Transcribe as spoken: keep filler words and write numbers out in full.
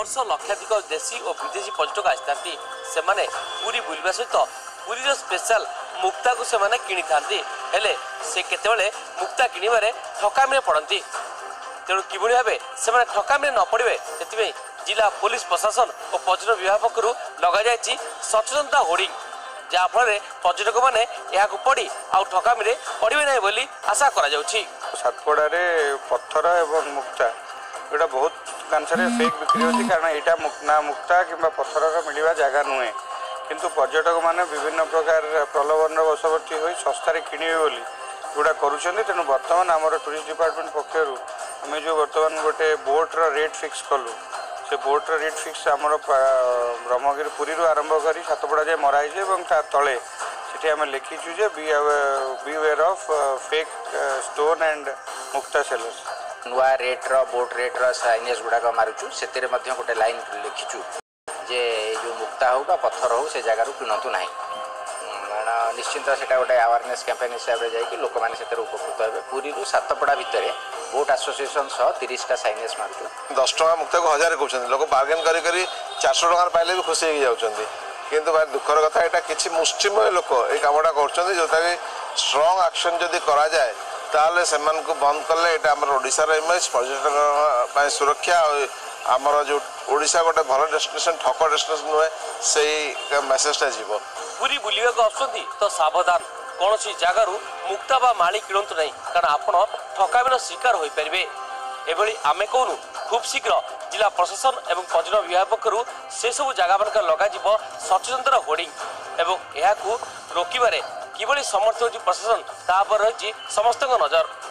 वर्ष लक्षाधिक देशी और विदेशी पर्यटक आसी से पूरी बुलवा सहित पुरीर स्पेशल मुक्ता को से किनी था से केतबेले मुक्ता किणवे ठकामी पड़ती तेणु किभली भाव से ठकामी न पड़े से जिला पुलिस प्रशासन और पर्यटन विभाग पक्षर लग जाए सचेतनता होर्डिंग जहाँफल पर्यटक मैंने यहाँ पड़ी आउ ठकामी पड़े ना बोली आशा करा सातपड़ा पत्थर एवं मुक्ता यहाँ बहुत कांसरे फेक बिक्री होती कारण यहाँ ना मुक्ता कि पत्थर मिलवा जगह नुहे किंतु पर्यटक मैंने विभिन्न प्रकार प्रलोभन वशवर्ती हो सस्तार किणवे बोली जोड़ा करुँच तेणु बर्तमान आमर टूरिस्ट डिपार्टमेंट पक्षर आम जो बर्तमान गोटे बोट्र रेट फिक्स कलु से बोट्र रेट फिक्स आमर ब्रह्मगिरी पुरी आरंभ कर सातपड़ा जाए मराई तले से आम लिखीचु जे beware of fake stone and मुक्ता सेलर्स नुआ रेट्र बोट रेट्र साइनेज गुड़ाक मारुचु से गोटे लाइन लिखीचु जे जो मुक्ता हो पत्थर हो से जगार किणतु ना निश्चिंत से गोटे अवेयरनेस कैंपेन हिसाब से जाकि लोक मैंने उपकृत हे पुरी सातपड़ा भितर बोट एसोसिएशन सह तीस का साइनेज मारुचु दस टका मुक्ता को हजार कहते लोक बार्गेन कर चार सौ टकर पाइले भी खुशी हो जाती किंतु भाई दुखर कथा यहाँ किसी मुष्टिमय लोक ये कमटा कर जोटा कि स्ट्रंग एक्शन जदि करा जाए ताले से बंद कले ये आम ओडार इमेज पर्यटक सुरक्षा आमर जो ओडिशा गोटे भल डेस्टिनेशन ठक डेस्टिनेशन नुहे से मेसेजटा जीव पुरी बुलवा आसुँच तो सावधान कौन सी जगार मुक्ता बा माली किणतु ना कारण आपण ठकामीर शिकार हो पारे एभली आमे कहूँ खूब शीघ्र जिला प्रशासन एवं पर्यटन विभाग पक्षर से सब जगह मान लग सचेतनतार होर्डिंग एवं यह रोकवे किभली समर्थ हो प्रशासन तापर रही समस्त नजर।